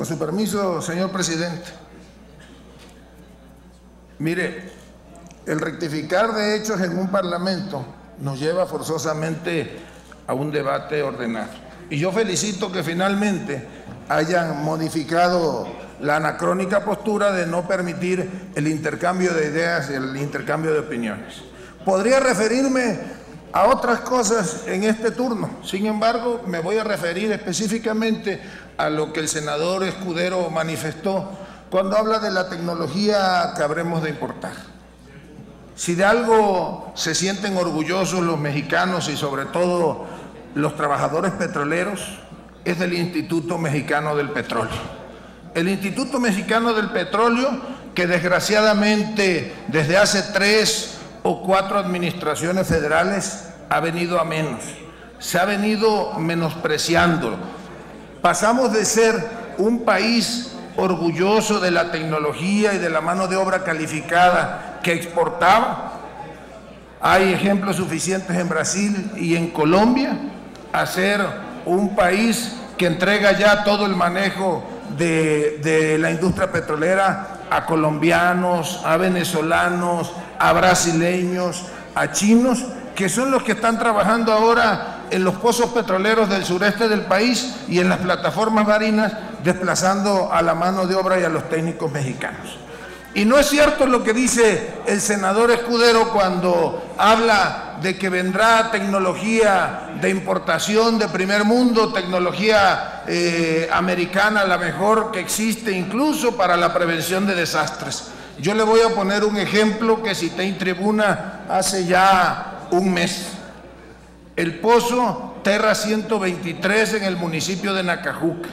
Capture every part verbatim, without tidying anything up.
Con su permiso, señor presidente. Mire, el rectificar de hechos en un parlamento nos lleva forzosamente a un debate ordenado. Y yo felicito que finalmente hayan modificado la anacrónica postura de no permitir el intercambio de ideas y el intercambio de opiniones. Podría referirme a otras cosas en este turno, sin embargo, me voy a referir específicamente a lo que el senador Escudero manifestó cuando habla de la tecnología que habremos de importar. Si de algo se sienten orgullosos los mexicanos y sobre todo los trabajadores petroleros, es del Instituto Mexicano del Petróleo. El Instituto Mexicano del Petróleo, que desgraciadamente desde hace tres o cuatro administraciones federales ha venido a menos, se ha venido menospreciando. Pasamos de ser un país orgulloso de la tecnología y de la mano de obra calificada que exportaba, hay ejemplos suficientes en Brasil y en Colombia, a ser un país que entrega ya todo el manejo de, de la industria petrolera a colombianos, a venezolanos, a brasileños, a chinos, que son los que están trabajando ahora en los pozos petroleros del sureste del país y en las plataformas marinas, desplazando a la mano de obra y a los técnicos mexicanos. Y no es cierto lo que dice el senador Escudero cuando habla de que vendrá tecnología de importación de primer mundo, tecnología eh, americana, la mejor que existe incluso para la prevención de desastres. Yo le voy a poner un ejemplo que cité en tribuna hace ya un mes. El pozo Terra ciento veintitrés en el municipio de Nacajuca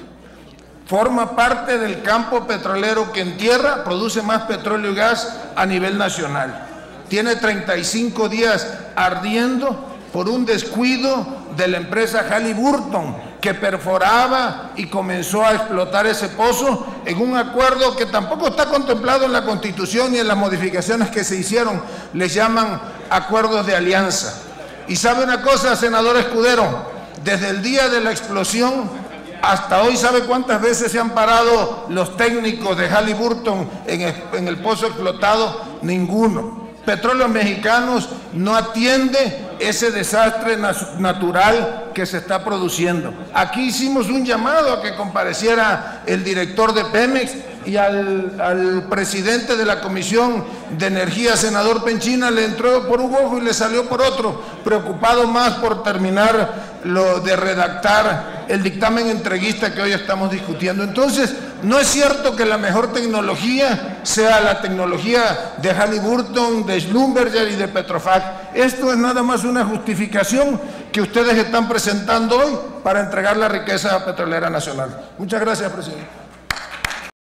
forma parte del campo petrolero que en tierra produce más petróleo y gas a nivel nacional. Tiene treinta y cinco días ardiendo por un descuido de la empresa Halliburton, que perforaba y comenzó a explotar ese pozo en un acuerdo que tampoco está contemplado en la Constitución ni en las modificaciones que se hicieron. Les llaman acuerdos de alianza. Y sabe una cosa, senador Escudero, desde el día de la explosión hasta hoy, ¿sabe cuántas veces se han parado los técnicos de Halliburton en el, en el pozo explotado? Ninguno. Petróleos Mexicanos no atiende ese desastre natural que se está produciendo. Aquí hicimos un llamado a que compareciera el director de Pemex y al, al presidente de la Comisión de Energía, senador Penchina, le entró por un ojo y le salió por otro, preocupado más por terminar lo de redactar el dictamen entreguista que hoy estamos discutiendo. Entonces, no es cierto que la mejor tecnología sea la tecnología de Halliburton, de Schlumberger y de Petrofac. Esto es nada más una justificación que ustedes están presentando hoy para entregar la riqueza petrolera nacional. Muchas gracias, presidente.